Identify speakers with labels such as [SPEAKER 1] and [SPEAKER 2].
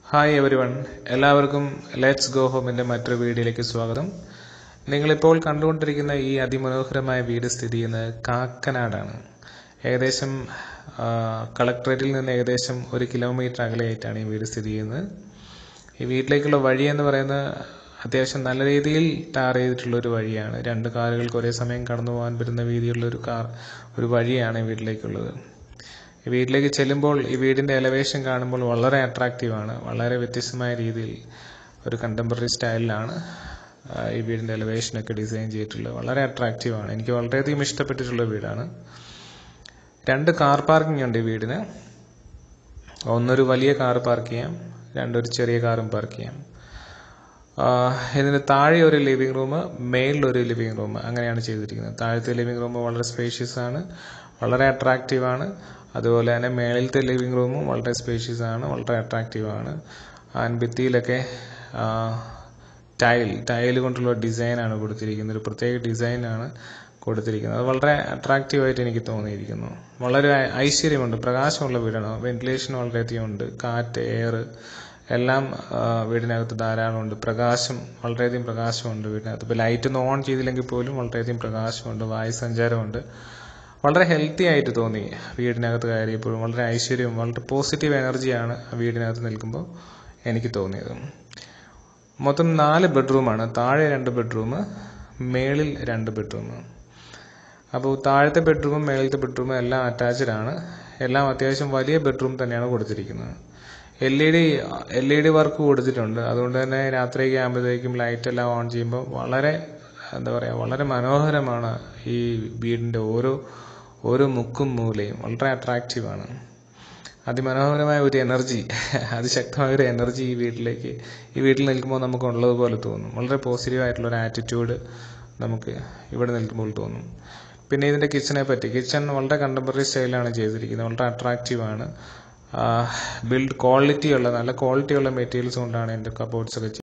[SPEAKER 1] Hi everyone, എല്ലാവർക്കും let's go ഹോമിൻ്റെ മറ്റൊരു വീഡിയോയിലേക്ക് സ്വാഗതം. നിങ്ങളിപ്പോൾ കണ്ടുകൊണ്ടിരിക്കുന്ന ഈ അതിമനോഹരമായ വീട് സ്ഥിതി ചെയ്യുന്നത് കാക്കനാടാണ്. ഏകദേശം കളക്ടറേറ്റിൽ നിന്ന് ഏകദേശം 1 കിലോമീറ്റർ അകലെയായിട്ടാണ് ഈ വീട് സ്ഥിതി ചെയ്യുന്നത്. ഈ വീട്ടിലേക്കുള്ള വഴി എന്ന് പറയുന്നത് അത്യാവശ്യം നല്ല രീതിയിൽ ടാർ ചെയ്തിട്ടുള്ളൊരു വഴിയാണ്. 2 കാറുകൾക്ക് ഒരേ സമയം കടന്നു പോകാൻ പറ്റുന്ന വീതിയുള്ളൊരു ഒരു വഴിയാണ് ഈ വീട്ടിലേക്കുള്ളത്. ഈ വീട്ടിലേക്ക് ചെല്ലുമ്പോൾ ഈ വീടിൻ്റെ എലവേഷൻ കാണുമ്പോൾ വളരെ അട്രാക്റ്റീവാണ്. വളരെ വ്യത്യസ്തമായ രീതിയിൽ ഒരു കണ്ടംപററി സ്റ്റൈലിലാണ് ഈ വീടിൻ്റെ എലവേഷനൊക്കെ ഡിസൈൻ ചെയ്തിട്ടുള്ളത്. വളരെ അട്രാക്റ്റീവാണ്. എനിക്ക് വളരെയധികം ഇഷ്ടപ്പെട്ടിട്ടുള്ള വീടാണ്. 2 കാർ പാർക്കിംഗ് ഉണ്ട് ഈ വീടിന്. ഒന്നൊരു വലിയ കാർ പാർക്ക് ചെയ്യാം, 2 ഒരു ചെറിയ കാറും പാർക്ക് ചെയ്യാം. ഇതിന് താഴെ ഒരു ലിവിംഗ് റൂം, മേളിലൊരു ലിവിംഗ് റൂം, അങ്ങനെയാണ് ചെയ്തിരിക്കുന്നത്. താഴത്തെ ലിവിംഗ് റൂം വളരെ സ്പേഷ്യസ് ആണ്, വളരെ അട്രാക്റ്റീവാണ്. അതുപോലെ തന്നെ മേളിലത്തെ ലിവിംഗ് റൂമും വളരെ സ്പേഷ്യസ് ആണ്, വളരെ അട്രാക്റ്റീവാണ്. ഭിത്തിയിലൊക്കെ ടൈൽ കൊണ്ടുള്ള ഡിസൈനാണ് കൊടുത്തിരിക്കുന്നത്. ഒരു പ്രത്യേക ഡിസൈനാണ് കൊടുത്തിരിക്കുന്നത്. അത് വളരെ അട്രാക്റ്റീവായിട്ട് എനിക്ക് തോന്നിയിരിക്കുന്നു. വളരെ ഐശ്വര്യമുണ്ട്, പ്രകാശമുള്ള വീടാണ്. വെന്റിലേഷൻ വളരെയധികം ഉണ്ട്, കാറ്റ്, എയർ എല്ലാം വീടിനകത്ത് ധാരാളമുണ്ട്. വളരെയധികം പ്രകാശമുണ്ട് വീടിനകത്ത്. ഇപ്പോൾ ലൈറ്റൊന്നും ഓൺ ചെയ്തില്ലെങ്കിൽ പോലും വളരെയധികം പ്രകാശമുണ്ട്, വായുസഞ്ചാരമുണ്ട്. വളരെ ഹെൽത്തി ആയിട്ട് തോന്നി വീടിനകത്ത് കയറിയപ്പോഴും. വളരെ ഐശ്വര്യവും വളരെ പോസിറ്റീവ് എനർജിയാണ് വീടിനകത്ത് നിൽക്കുമ്പോൾ എനിക്ക് തോന്നിയത്. മൊത്തം 4 ബെഡ്റൂമാണ്. താഴെ 2 ബെഡ്റൂം, മേളിൽ 2 ബെഡ്റൂം. അപ്പോൾ താഴത്തെ ബെഡ്റൂമും മേളിലത്തെ ബെഡ്റൂമും എല്ലാം അറ്റാച്ച്ഡ് ആണ്. എല്ലാം അത്യാവശ്യം വലിയ ബെഡ്റൂം തന്നെയാണ് കൊടുത്തിരിക്കുന്നത്. LED വർക്ക് കൊടുത്തിട്ടുണ്ട്. അതുകൊണ്ട് തന്നെ രാത്രിയൊക്കെ ആകുമ്പോഴത്തേക്കും ലൈറ്റ് എല്ലാം ഓൺ ചെയ്യുമ്പോൾ വളരെ മനോഹരമാണ്. ഈ വീടിൻ്റെ ഓരോ മുക്കും മൂലയും വളരെ അട്രാക്റ്റീവാണ്. അതിമനോഹരമായ ഒരു എനർജി, അതിശക്തമായ ഒരു എനർജി ഈ വീട്ടിൽ നിൽക്കുമ്പോൾ നമുക്ക് ഉള്ളതുപോലെ തോന്നും. വളരെ പോസിറ്റീവായിട്ടുള്ളൊരു ആറ്റിറ്റ്യൂഡ് നമുക്ക് ഇവിടെ നിൽക്കുമ്പോൾ തോന്നും. പിന്നെ ഇതിൻ്റെ കിച്ചൺ വളരെ കണ്ടംപററി സ്റ്റൈലാണ് ചെയ്തിരിക്കുന്നത്. വളരെ അട്രാക്റ്റീവാണ്. നല്ല ക്വാളിറ്റിയുള്ള മെറ്റീരിയൽസ് കൊണ്ടാണ് എൻ്റെ കബോർഡ്സ് ഒക്കെ